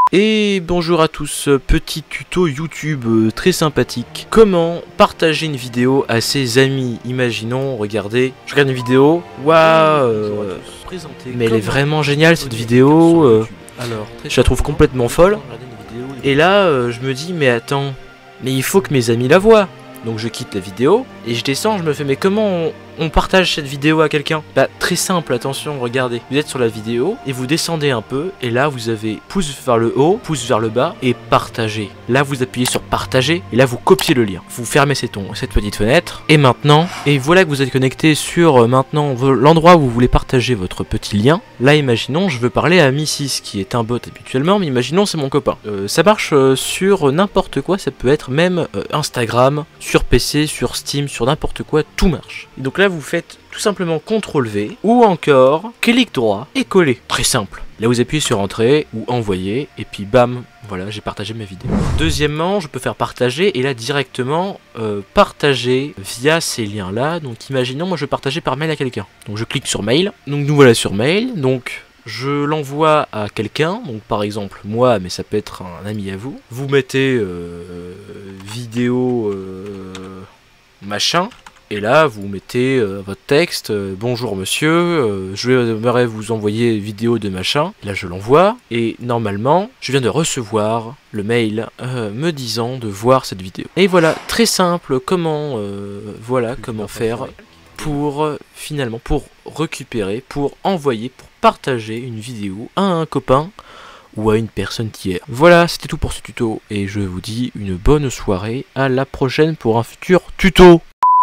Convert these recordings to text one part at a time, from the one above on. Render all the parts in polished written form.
Et bonjour à tous, petit tuto YouTube très sympathique. Comment partager une vidéo à ses amis. Imaginons, regardez, je regarde une vidéo, waouh, mais elle est vraiment géniale cette vidéo, je la trouve complètement folle. Et là, je me dis, mais attends, mais il faut que mes amis la voient. Donc je quitte la vidéo et je descends, je me fais mais comment on partage cette vidéo à quelqu'un? Bah très simple, attention, regardez. Vous êtes sur la vidéo et vous descendez un peu et là vous avez pouce vers le haut, pouce vers le bas et partager. Là vous appuyez sur partager et là vous copiez le lien. Vous fermez cette petite fenêtre et maintenant, et voilà que vous êtes connecté sur maintenant l'endroit où vous voulez partager votre petit lien. Là imaginons je veux parler à Mrs qui est un bot habituellement, mais imaginons c'est mon copain. Ça marche sur n'importe quoi, ça peut être même Instagram, sur PC, sur Steam, sur n'importe quoi, tout marche. Et donc là vous faites tout simplement CTRL-V ou encore clic droit et coller. Très simple. Là vous appuyez sur entrée ou envoyer et puis bam, voilà, j'ai partagé ma vidéo. Deuxièmement, je peux faire partager et là directement partager via ces liens là. Donc imaginons moi je veux partager par mail à quelqu'un. Donc je clique sur mail. Donc nous voilà sur mail. Donc je l'envoie à quelqu'un, donc par exemple moi, mais ça peut être un ami à vous. Vous mettez vidéo machin, et là vous mettez votre texte, bonjour monsieur, je vais vous envoyer vidéo de machin. Là je l'envoie, et normalement je viens de recevoir le mail me disant de voir cette vidéo. Et voilà, très simple, comment faire pour finalement pour récupérer, pour envoyer, pour partager une vidéo à un copain ou à une personne tiers. Voilà, c'était tout pour ce tuto et je vous dis une bonne soirée, à la prochaine pour un futur tuto.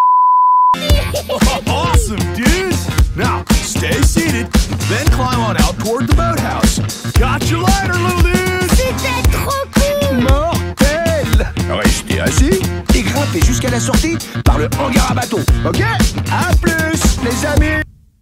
Awesome, dude! Now, stay seated, then climb on out toward the boathouse. Got your lighter, little dude! C'était trop cool! Mortel! Restez assis et grimpez jusqu'à la sortie par le hangar à bateau, ok? À plus, les amis!